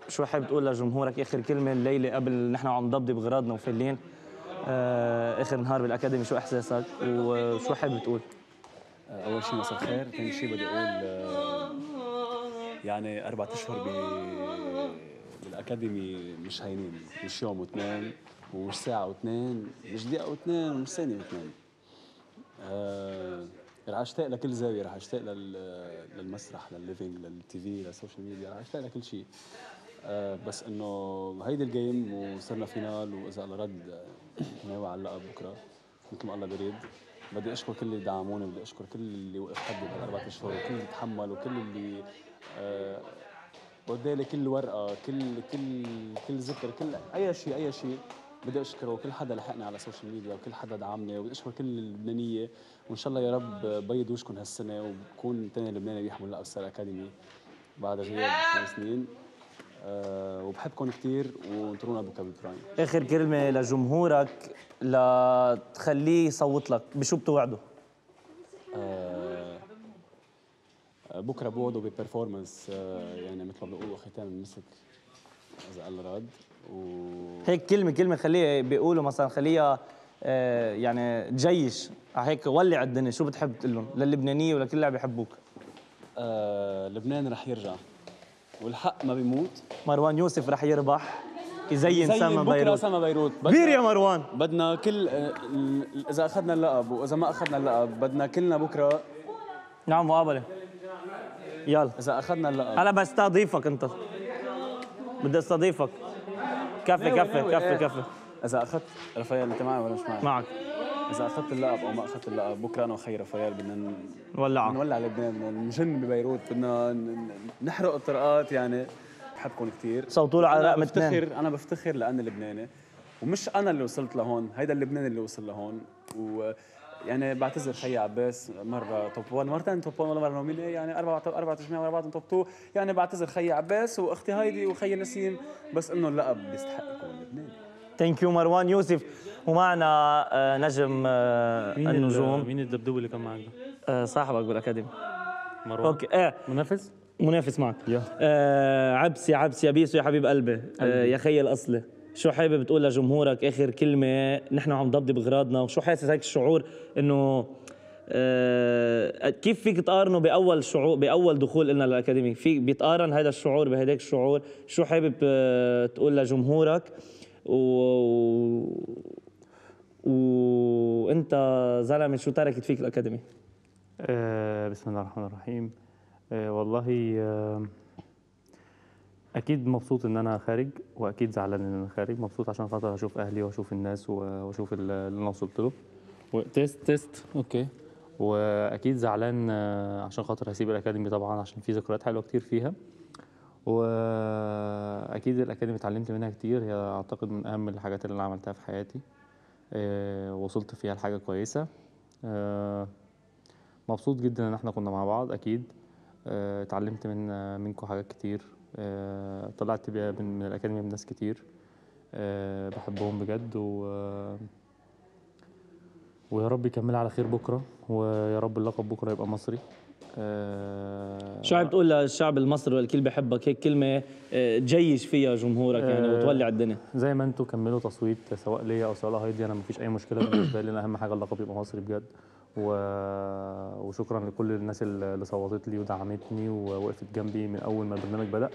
شو حابب تقول لجمهورك اخر كلمه الليله قبل نحن عم نضبضب بغراضنا وفلين؟ اخر نهار بالاكاديمي، شو احساسك وشو حابب تقول؟ اول شيء مساء الخير. ثاني شيء بدي اقول يعني 4 اشهر بالاكاديمي مش هينين، مش يوم واثنين ومش ساعه واثنين، مش دقيقه واثنين ومش ثانيه واثنين. رح اشتاق لكل زاويه، رح اشتاق للمسرح، للليفينج، للتي في، للسوشيال ميديا، رح اشتاق لكل شيء. بس انه هيدي الجيم وصرنا فينال، واذا الله رد ناوي على اللقب بكره مثل ما الله بيريد. بدي اشكر كل اللي دعموني، بدي اشكر كل اللي وقف حدي بهال4 اشهر، وكل اللي تحمل، وكل اللي ودالي كل ورقه، كل ذكر، كل اي شيء بدي اشكره. وكل حدا لحقني على السوشيال ميديا، وكل حدا دعمني، وبدي اشكر كل اللبنانيه. وان شاء الله يا رب بيض وشكم هالسنه، وبكون ثاني لبناني بيحمل لقب ستار اكاديمي بعد غياب 5 سنين. وبحبكم كثير، وانطرونا بكابل برايم. اخر كلمه لجمهورك لتخليه يصوت لك، بشو بتوعده؟ بكره بوعده ببرفورمانس، يعني مثل ما بيقولوا ختام المسك اذا الله راد. هيك كلمه خليه بيقولوا مثلا، خليها يعني تجيش هيك، ولع الدنيا. شو بتحب تقول لهم للبنانيه ولكل اللي عم بيحبوك؟ لبنان رح يرجع، والحق ما بيموت. مروان يوسف رح يربح، يزين سما بكره بيروت. سما بيروت كبير يا مروان. بدنا كل اذا اخذنا اللقب واذا ما اخذنا اللقب بدنا كلنا بكره. نعم، مقابله. يلا اذا اخذنا اللقب انا بستضيفك، انت بدي استضيفك. كفي. اذا اخذت رفايل، انت معي ولا مش معي؟ معك. اذا اخذت اللقب او ما اخذت اللقب بكره انا وخي رفايل بدنا نولع لبنان، بدنا نجن ببيروت، بدنا نحرق الطرقات. يعني بحبكم كثير، صوتوا له على رقم 2. انا بفتخر لاني لبناني، ومش انا اللي وصلت لهون، هيدا اللبناني اللي وصل لهون. يعني بعتذر خيي عباس، مره توب 1، مرتين توب 1، ولا مره نوميني، يعني 4 تجميع ورا بعضهم توب 2. يعني بعتذر خيي عباس واختي هايدي وخيي نسيم، بس انه اللقب بيستحق يكون لبناني. ثانك يو مروان يوسف. ومعنا نجم النجوم. مين الدبدوب اللي كان معك ده؟ صاحبك بالاكاديمي مروان. اوكي. منافس معك. عبس يا بيسو يا حبيب قلبي. يا خي الاصلي، شو حابب تقول لجمهورك اخر كلمه؟ نحن عم نضبضب بغراضنا، وشو حاسس هيك الشعور انه كيف فيك تقارنه باول دخول لنا للاكاديمي؟ في بيتقارن هذا الشعور بهداك الشعور؟ شو حابب تقول لجمهورك؟ وانت زلمه شو تركت فيك الاكاديمي؟ بسم الله الرحمن الرحيم. والله اكيد مبسوط ان انا خارج، واكيد زعلان ان انا خارج. مبسوط عشان خاطر اشوف اهلي واشوف الناس واشوف اللي انا وصلت له. تيست اوكي. واكيد زعلان عشان خاطر هسيب الاكاديمي طبعا، عشان في ذكريات حلوه كتير فيها. واكيد الاكاديمي اتعلمت منها كتير، هي اعتقد من اهم الحاجات اللي انا عملتها في حياتي. وصلت فيها لحاجه كويسه. مبسوط جدا ان احنا كنا مع بعض. اكيد اتعلمت منكم حاجات كتير. طلعت من الاكاديميه بناس كتير بحبهم بجد. ويا رب يكمل على خير بكره، ويا رب اللقب بكره يبقى مصري. شو عم تقول للشعب المصري والكل بحبك؟ هيك كلمه تجيش فيها جمهورك يعني وتولع الدنيا. زي ما انتم كملوا تصويت سواء ليا او سواء لهايدي، انا مفيش اي مشكله بالنسبه لي. اهم حاجه اللقب يبقى مصري بجد. وشكرا لكل الناس اللي صوتت لي ودعمتني ووقفت جنبي من اول ما البرنامج بدأ.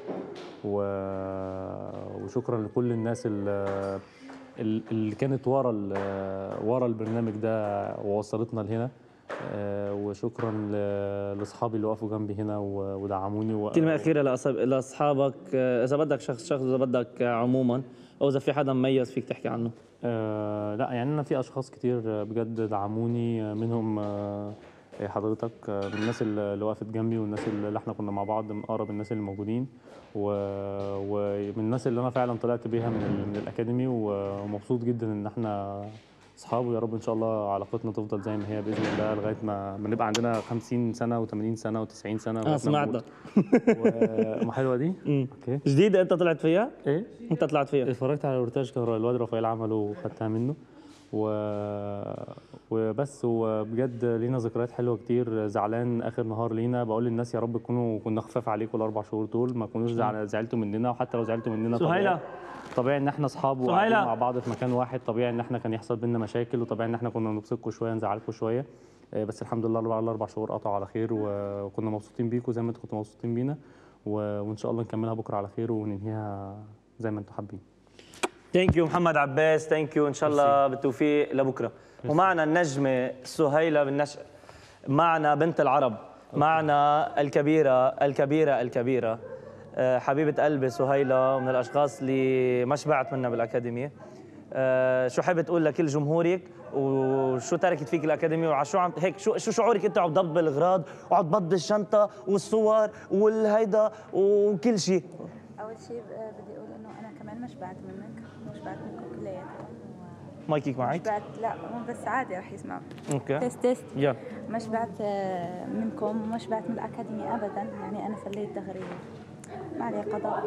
وشكرا لكل الناس اللي كانت ورا البرنامج ده ووصلتنا لهنا. وشكرا لاصحابي اللي وقفوا جنبي هنا ودعموني. كلمه اخيره لاصحابك، اذا بدك شخص اذا بدك عموما، او اذا في حدا مميز فيك تحكي عنه. لا يعني انا في اشخاص كتير بجد دعموني، منهم حضرتك، من الناس اللي وقفت جنبي، والناس اللي احنا كنا مع بعض، من اقرب الناس اللي موجودين، ومن الناس اللي انا فعلا طلعت بيها من الاكاديمي. ومبسوط جدا ان احنا اصحاب، ويا رب ان شاء الله علاقتنا تفضل زي ما هي باذن الله لغايه ما نبقى عندنا 50 سنه و80 سنه و90 سنه. سمعتها. ما حلوه دي. اوكي، جديده انت طلعت فيها؟ ايه، انت طلعت فيها؟ اتفرجت على الورتاج كان الواد رفائيل عمله وخدتها منه. وبس. وبجد لينا ذكريات حلوه كتير. زعلان اخر نهار لينا، بقول للناس يا رب تكونوا كنا خفاف عليكم الاربع شهور دول، ما تكونوش زعلتوا مننا، وحتى لو زعلتوا مننا سهيلة طبيعي ان احنا اصحاب وقاعدين مع بعض في مكان واحد، طبيعي ان احنا كان يحصل بينا مشاكل، وطبيعي ان احنا كنا نبسطكم شويه نزعلكم شويه، بس الحمد لله الاربع شهور قطعوا على خير، وكنا مبسوطين بيكم زي ما انتم كنتوا مبسوطين بينا، وان شاء الله نكملها بكره على خير وننهيها زي ما انتم حابين. ثانك يو محمد عباس، ثانك يو، ان شاء الله بالتوفيق لبكره. ومعنا النجمه سهيلة بالنشأ، معنا بنت العرب، معنا الكبيره حبيبه قلبي سهيلة، من الاشخاص اللي ما شبعت منها بالاكاديميه. شو حابب تقول لكل جمهورك، وشو تركت فيك الاكاديميه، وشو عم هيك شو شعورك انت عم تضبط الاغراض وعم تبضي الشنطه والصور والهيدا وكل شيء؟ اول شيء بدي اقول انه انا كمان ما شبعت منك، ما شبعت منكم كلياتكم. مايكيك معك؟ شبعت، لا بس عادي رح يسمعوا. اوكي تيست يلا. ما شبعت منكم وما شبعت من الاكاديميه ابدا، يعني انا فليت دغري ما عليه قضاء.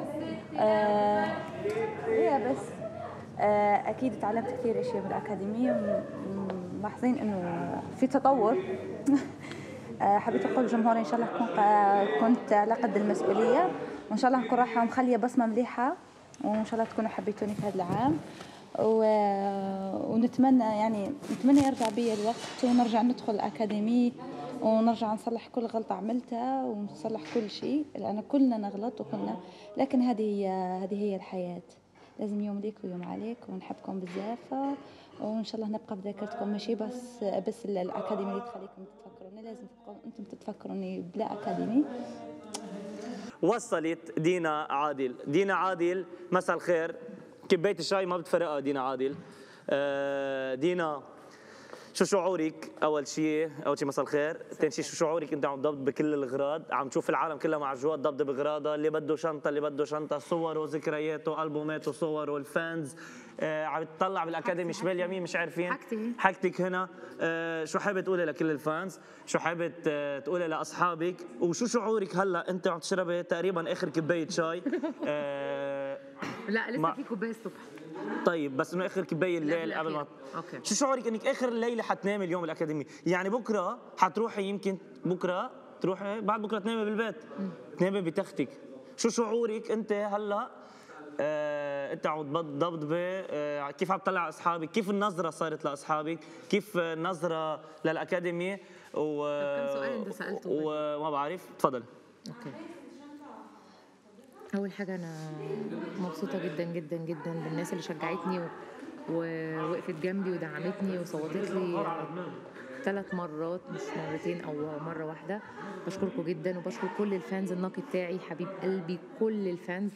هي بس اكيد تعلمت كثير اشياء بالاكاديميه، ملاحظين انه في تطور. حبيت اقول للجمهور ان شاء الله كنت على قد المسؤوليه، وان شاء الله نكون رايحه ومخليه بصمه مليحه، وان شاء الله تكونوا حبيتوني في هذا العام. ونتمنى يرجع بي الوقت ونرجع ندخل الأكاديمية ونرجع نصلح كل غلطة عملتها ونصلح كل شيء، لأن كلنا نغلط لكن هذه هي الحياة، لازم يوم ليك ويوم عليك، ونحبكم بزاف، وإن شاء الله نبقى بذاكرتكم، ماشي بس الأكاديمية اللي تخليكم تتفكروني، لازم أنتم تتفكروني بلا أكاديمي. وصلت دينا عادل، مساء الخير. كباية الشاي ما بتفرقها دينا عادل. دينا، شو شعورك؟ أول شيء مساء الخير. ثاني شيء شو شعورك أنت عم تضبط بكل الأغراض، عم تشوف العالم كلها معجوقة تضبط بأغراضها، اللي بده شنطة صوره وذكرياته ألبوماته صوره الفانز، عم تطلع بالأكاديمي شمال يمين مش عارفين حكتك هنا. شو حابة تقولي لكل الفانز؟ شو حابة تقولي لأصحابك؟ وشو شعورك هلا أنت عم تشربي تقريبا آخر كباية شاي؟ لا لسه في كوبايه الصبح. طيب بس انه اخر كبايه الليل قبل ما اوكي. شو شعورك انك اخر الليله حتنامي اليوم بالاكاديميه؟ يعني بكره حتروحي، يمكن بكره تروحي، بعد بكره تنامي بالبيت، تنامي بتختك. شو شعورك انت هلا؟ انت عم تضبطي، كيف عم تطلع على اصحابك؟ كيف النظره صارت لاصحابك؟ كيف النظره للاكاديميه؟ كم سؤال انت سالته؟ وما بعرف، تفضل. اوكي. أول حاجة أنا مبسوطة جدا جدا جدا بالناس اللي شجعتني ووقفت جنبي ودعمتني وصوتت لي 3 مرات مش مرتين أو مرة واحدة. بشكركم جدا، وبشكر كل الفانز، الناقي بتاعي حبيب قلبي كل الفانز،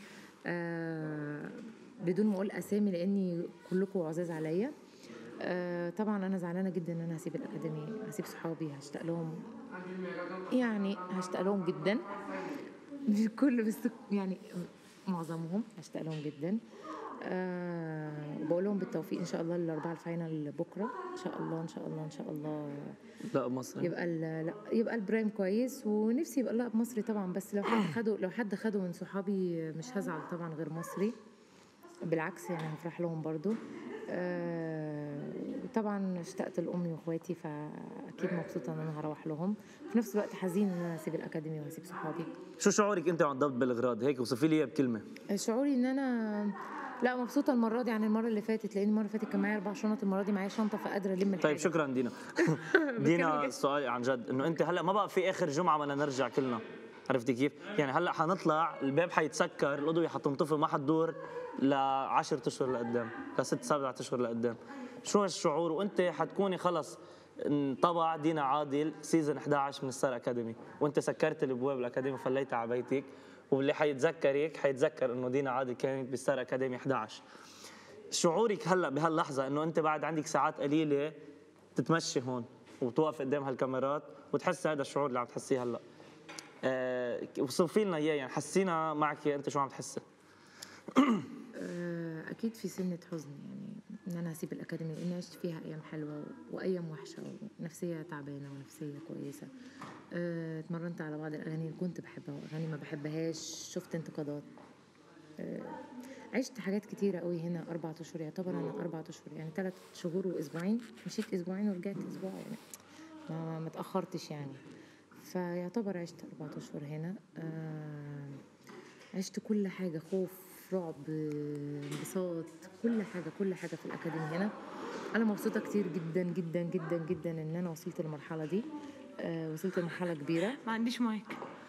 بدون ما أقول أسامي لأني كلكم عزاز عليا. طبعا أنا زعلانة جدا إن أنا هسيب الأكاديمية، هسيب صحابي، هشتاق لهم جدا، مش كل بس يعني معظمهم هشتاق لهم جدا. وبقول لهم بالتوفيق ان شاء الله الاربعه الفاينل بكره ان شاء الله ان شاء الله ان شاء الله. لا مصري يبقى البرايم كويس، ونفسي يبقى لا مصري طبعا، بس لو حد خده من صحابي مش هزعل طبعا غير مصري، بالعكس يعني هفرح لهم برضو. طبعا اشتقت لامي واخواتي، فاكيد مبسوطه ان انا هروح لهم، في نفس الوقت حزين ان انا هسيب الاكاديميه وهسيب صحابي. شو شعورك انت عم تضبط بالاغراض؟ هيك وصفي لي بكلمه. شعوري ان انا لا مبسوطه المره دي عن المره اللي فاتت، لان المره اللي فاتت كان معايا 4 شنط، المره دي معايا شنطه فقادره الم الحاجه. طيب شكرا دينا. دينا سؤالي عن جد، انه انت هلا ما بقى في اخر جمعه بدنا نرجع كلنا، عرفتي كيف؟ يعني هلا حنطلع الباب حيتسكر، الاضويه حتنطفي، ما حتدور ل 10 اشهر لقدام، ل 6 7 اشهر لقدام. شو هالشعور وانت حتكوني خلص انطبع دينا عادل سيزون 11 من ستار اكاديمي، وانت سكرت الابواب الاكاديمي وفليتها على بيتك، واللي حيتذكر انه دينا عادل كانت بستار اكاديمي 11. شعورك هلا بهاللحظه انه انت بعد عندك ساعات قليله تتمشي هون وتوقف قدام هالكاميرات وتحس هذا الشعور اللي عم تحسيه هلا؟ وصفي لنا اياه، يعني حسينا معك انت شو عم تحسي؟ اكيد في سنه حزن، يعني ان انا هسيب الاكاديميه، لاني عشت فيها ايام حلوه وايام وحشه ونفسيه تعبانه ونفسيه كويسه. اتمرنت على بعض الاغاني اللي كنت بحبها واغاني ما بحبهاش، شفت انتقادات. عشت حاجات كتيرة قوي هنا 4 اشهر، يعتبر انا 4 اشهر يعني 3 شهور واسبوعين، مشيت اسبوعين ورجعت اسبوع يعني ما اتاخرتش يعني. فيعتبر عشت 4 اشهر هنا. عشت كل حاجه، خوف، رعب، انبساط، كل حاجه في الاكاديمي هنا. انا مبسوطه كتير جدا جدا جدا جدا ان انا وصلت للمرحله دي. وصلت لمرحله كبيره. ما عنديش مايك.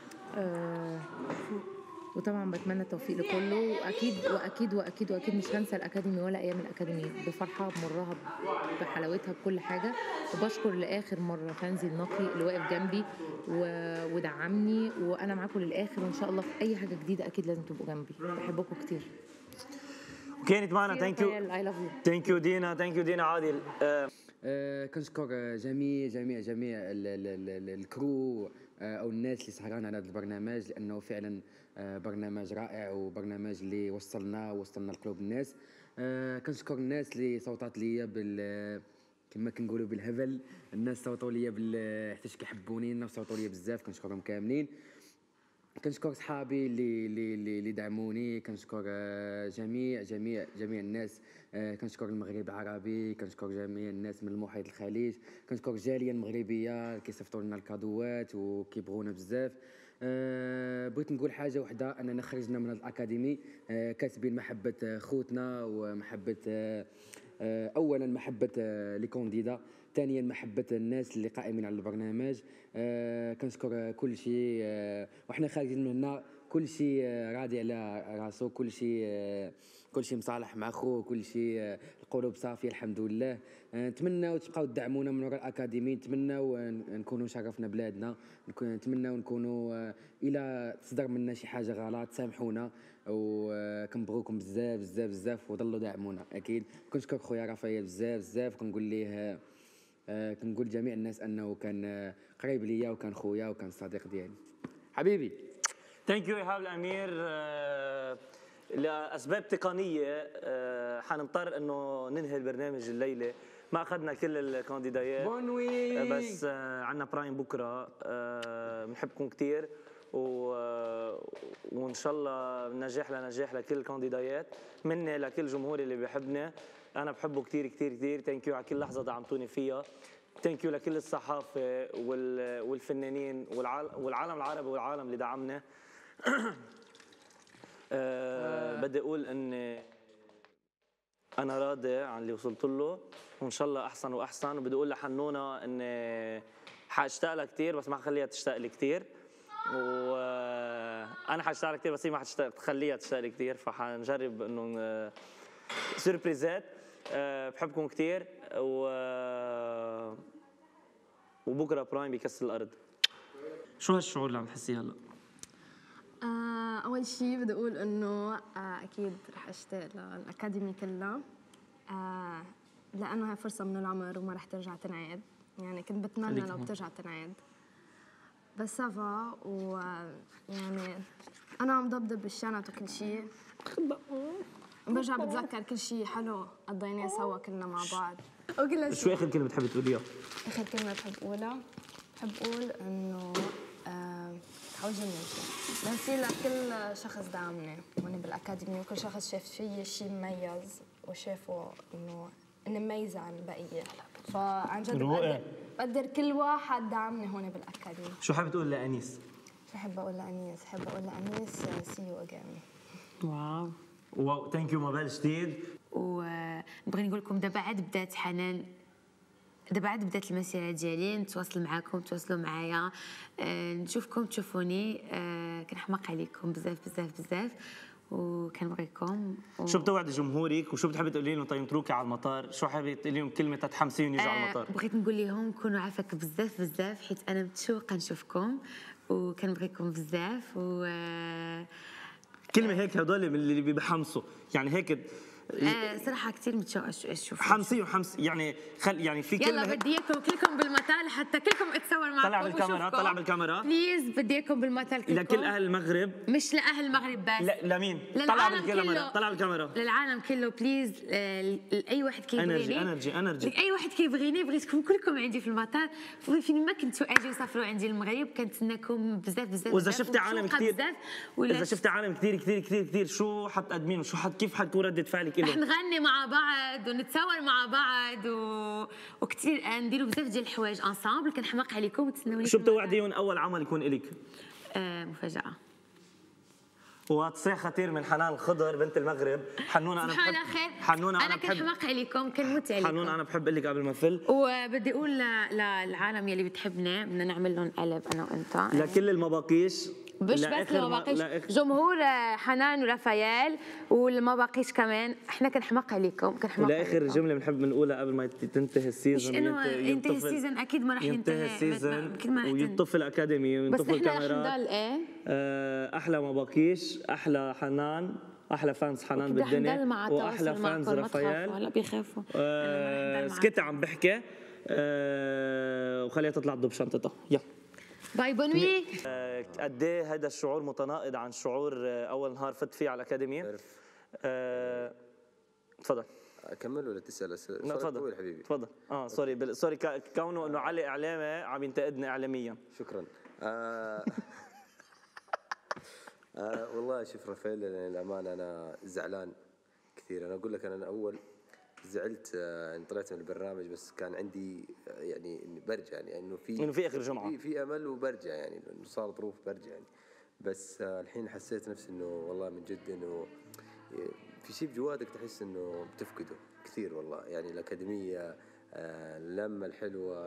وطبعا بتمنى التوفيق لكله، واكيد مش هنسى الاكاديمي ولا ايام الاكاديمي، بفرحها بمرها بحلاوتها بكل حاجه. وبشكر لاخر مره فانزي النقي اللي واقف جنبي ودعمني، وانا معاكم للاخر، وان شاء الله في اي حاجه جديده اكيد لازم تبقوا جنبي. بحبكم كتير. كانت معنا ثانك يو دينا عادل. كنشكر جميع الكرو او الناس اللي سهران على هذا البرنامج، لانه فعلا برنامج رائع وبرنامج اللي وصلنا لقلوب الناس. كنشكر الناس اللي صوتات ليا كما كنقولوا بالهبل. الناس صوتوا ليا حيتاش كيحبوني، الناس صوتوا ليا بزاف، كنشكرهم كاملين. كنشكر صحابي اللي دعموني، كنشكر جميع الناس. كنشكر المغرب العربي، كنشكر جميع الناس من المحيط الخليج، كنشكر الجاليه المغربيه كيصيفطوا لنا الكادوات وكيبغونا بزاف. بغيت نقول حاجه وحده، اننا خرجنا من الاكاديمي كاتبين محبه خوتنا ومحبه اولا محبه لي كونديدا، ثانيا محبه الناس اللي قائمين على البرنامج. كنشكر كل شيء. وحنا خارجين من هنا كل شيء راضي على راسو، كل شيء مصالح مع خوه، كل شيء القلوب صافيه الحمد لله. نتمناو تبقاو تدعمونا من وراء الاكاديمي، نتمناو نكونوا شرفنا بلادنا، نتمناو نكونوا الى تصدر منا شي حاجه غلط سامحونا، وكنبغيكم بزاف بزاف بزاف وضلوا داعمونا اكيد. كنشكر خويا رافائيل بزاف بزاف، كنقول ليه كنقول جميع الناس انه كان قريب ليا وكان خويا وكان صديق ديالي حبيبي. ثانك يو ايهاب الامير. لاسباب تقنيه حنضطر انه ننهي البرنامج الليله، ما اخذنا كل الكانديدايات بس عندنا برايم بكره. بنحبكم كثير وان شاء الله نجاح لنجاح لكل الكانديدايات، مني لكل جمهوري اللي بيحبنا. انا بحبه كثير كثير كثير. ثانك يو على كل لحظه دعمتوني فيها. ثانك يو لكل الصحافه والفنانين والعالم العربي والعالم اللي دعمنا. بدي اقول اني انا راضي عن اللي وصلت له، وان شاء الله احسن واحسن. وبدي اقول لحنونه اني حاشتاق لها كثير بس ما حخليها تشتاق لي كثير، وانا حاشتاق لها كثير بس هي ما حتخليها تشتاق لي كثير، فحنجرب انه سربريزات. بحبكم كثير وبكره برايم بيكسر الارض. شو هالشعور اللي عم تحسيه هلا؟ أول شيء بدي أقول إنه أكيد رح أشتاق للأكاديمي كلها، لأنه هي فرصة من العمر وما رح ترجع تنعاد. يعني كنت بتمنى لو بترجع تنعاد، بس سافا. ويعني أنا عم ضبضب بالشنط وكل شيء، برجع بتذكر كل شيء حلو قضيناه سوا كلنا مع بعض. شو آخر كلمة بتحبي تقوليها؟ آخر كلمة بحب أقولها، بحب أقول إنه حوجي بنصير لكل شخص دعمني هون بالأكاديمية، وكل شخص شاف فيي شيء مميز وشافه إنه إني مميزة عن البقية. فعن جد بقدر كل واحد دعمني هون بالأكاديمية. شو حابب تقول لأنيس؟ شو حابة أقول لأنيس؟ حابة أقول لأنيس see you again. واو ثانك يو مابال جديد. ونبغي نقول لكم دابا عاد بدات حنان، دابا عاد بدات المسيره ديالي، نتواصل معاكم، تواصلوا معايا، نشوفكم تشوفوني. كنحماق عليكم بزاف بزاف بزاف وكنبغيكم. شو بتوعد جمهورك وشو بتحبي تقولي لهم؟ طيب نتركي على المطار، شو حابه تقولي لهم كلمه تتحمسيهم يجوا على المطار؟ بغيت نقول لهم كونوا عافاك بزاف بزاف، حيت انا متشوقه نشوفكم وكنبغيكم بزاف. كلمه هيك هدول اللي بيحمسوا، يعني هيك صراحه كثير متشوقه اشوف حمسي يعني يعني في كلمه يلا بدي اياكم كلكم بالمطار حتى كلكم اتصور معكم. طلع بالكاميرا بليز بدي اياكم بالمطار كلكم لكل اهل المغرب، مش لاهل المغرب بس. لمين؟ طلع بالكاميرا للعالم كله بليز. اي واحد كيبغيني انرجي اي واحد كيبغيني بغيتكم كلكم عندي في المطار. فين ما كنتوا اجوا سافروا عندي المغرب كنتسناكم بزاف. واذا شفتي عالم كثير اذا شفتي عالم كثير شو حتقدمين كيف حتكون ردة فعلك له؟ رح نغني مع بعض ونتصور مع بعض وكثير نديروا بزاف ديال الحوايج انصامبل. كنحماق عليكم وتسنوني. شو بتوعديهم اول عمل يكون الك؟ مفاجأة وتصيح خطير من حنان الخضر بنت المغرب. حنونة انا بحب حنونة انا كنحماق عليكم كنموت عليكم. حنونة انا بحب لك قبل ما فل. وبدي اقول للعالم يلي بتحبنا بدنا نعمل لهم قلب انا وانت لكل المباقيش مش بس المباقيش جمهور حنان ورافائيل والمباقيش كمان. احنا كنحماق عليكم لاخر جمله بنحب نقولها قبل ما تنتهي السيزون. ينتهي السيزون اكيد ما رح ينتهي السيزون ويطفي الاكاديمي وينطفوا الكاميرات. بس احنا رح نضل احلى مباقيش، احلى حنان، احلى فانز حنان بالدنيا واحلى فانز رافائيل. هلا بيخافوا. سكتي عم بحكي وخليها تطلع تضب شنطتها. يلا باي بونوي. قد ايه هذا الشعور متناقض عن شعور اول نهار فت فيه على الاكاديميه؟ تفضل. اكمل ولا تسال اسئله؟ لا تفضل حبيبي. تفضل. سوري كونه انه علي اعلامي عم ينتقدني اعلاميا. شكرا. والله شوف رافائيل للامانه انا زعلان كثير. انا اقول لك انا اول زعلت ان طلعت من البرنامج، بس كان عندي يعني اني برجع يعني انه في اخر جمعه في امل وبرجع يعني انه صار ظروف برجع يعني. بس الحين حسيت نفسي انه والله من جد انه في شيء بجواتك تحس انه بتفقده كثير والله. يعني الاكاديميه اللمه الحلوه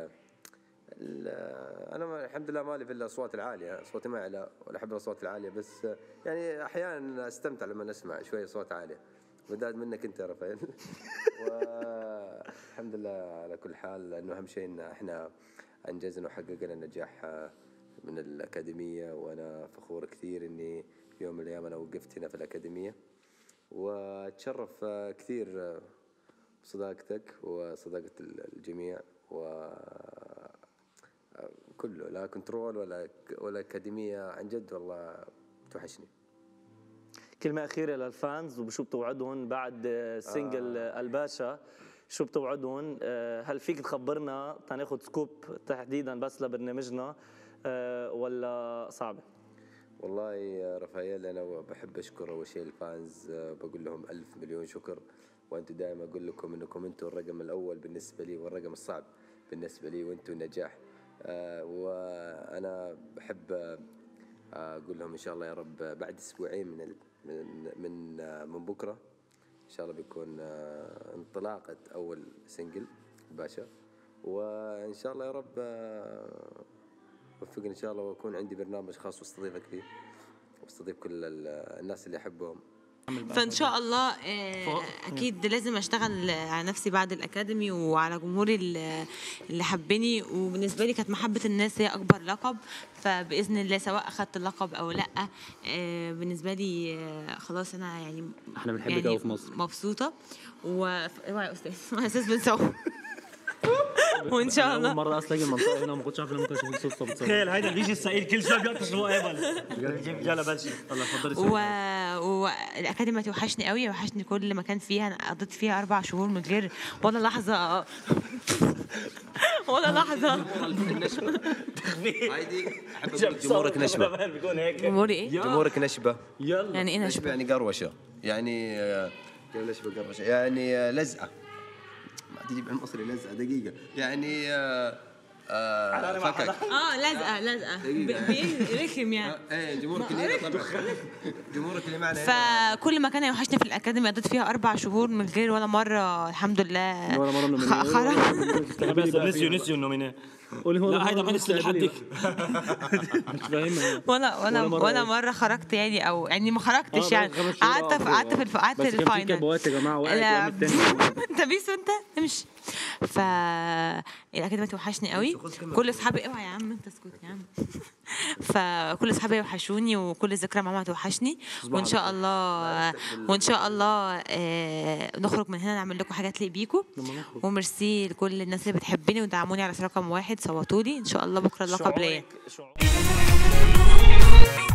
انا الحمد لله مالي في الاصوات العاليه، صوتي ما يعلى ولا احب الاصوات العاليه، بس يعني احيانا استمتع لما اسمع شويه اصوات عاليه. بدأت منك انت يا رافائيل. والحمد لله على كل حال، لانه اهم شيء ان احنا انجزنا وحققنا النجاح من الاكاديميه، وانا فخور كثير اني في يوم من الايام انا وقفت هنا في الاكاديميه، واتشرف كثير بصداقتك وصداقه الجميع وكله، لا كنترول ولا اكاديميه. عن جد والله توحشني. كلمة أخيرة للفانز وبشو بتوعدهم بعد سينجل الباشا؟ شو بتوعدهم؟ هل فيك تخبرنا تناخد سكوب تحديدا بس لبرنامجنا ولا صعبة؟ والله يا رافائيل أنا بحب أشكر أول شيء الفانز، بقول لهم ألف مليون شكر. وأنتم دائما أقول لكم أنكم أنتم الرقم الأول بالنسبة لي والرقم الصعب بالنسبة لي، وأنتم النجاح. وأنا بحب أقول لهم إن شاء الله يا رب بعد أسبوعين من بكرة إن شاء الله بيكون انطلاقة أول سنجل باشا، وإن شاء الله يا رب وفقني إن شاء الله وأكون عندي برنامج خاص واستضيفك فيه واستضيف كل الناس اللي أحبهم. فإن شاء الله أكيد لازم أشتغل على نفسي بعد الأكاديمي وعلى جمهوري اللي حبني، وبالنسبة لي كانت محبة الناس هي أكبر لقب، فبإذن الله سواء أخذت اللقب أو لأ بالنسبة لي خلاص أنا يعني احنا بنحبك قوي في مصر، مبسوطة. اوعى يا أستاذ بنسوي وان شاء الله. اول مره اصلا اجي المنطقه هنا وما كنتش عارف ان ممكن اشوف صدفه بتصور. تخيل هيدا بيجي السائل كل شوي بيعطش المقابل. يلا بلشي. الله اتفضلي. والاكاديميه توحشني قوي، وحشني كل مكان فيها. انا قضيت فيها 4 شهور من غير ولا لحظه ولا لحظه. هايدي احب اقول جمهورك نشبه. جمهوري ايه؟ جمهورك نشبه. يلا يعني ايه نشبه؟ يعني قروشه، يعني نشبه قروشه، يعني لزقه. ما تجيب المصري لزقه دقيقه، يعني فكك. لزقه رخم يعني. ايه جمهورك اللي طبعا جمهورك اللي معنا. فكل مكان يوحشني في الاكاديمي قضيت فيها 4 شهور من غير ولا مره الحمد لله. ولا مره نسيوا النومينيه. لا هيدا ما نسي لحدك. مش فاهمها. ولا مره خرجت يعني، او يعني ما خرجتش يعني. قعدت في الفاينل. كان في كبوات يا جماعه وقعت. انت بيسو انت امشي. فالاكاديميه توحشني قوي. كل اصحابي اوعى يا عم انت اسكت يا عم. فكل اصحابي وحشوني وكل ذكرى معاهم هتوحشني، وان شاء الله نخرج من هنا نعمل لكم حاجات تليق بيكم. وميرسي لكل الناس اللي بتحبني ودعموني على رقم 1 صوتوا لي. ان شاء الله بكره اللقب ليا.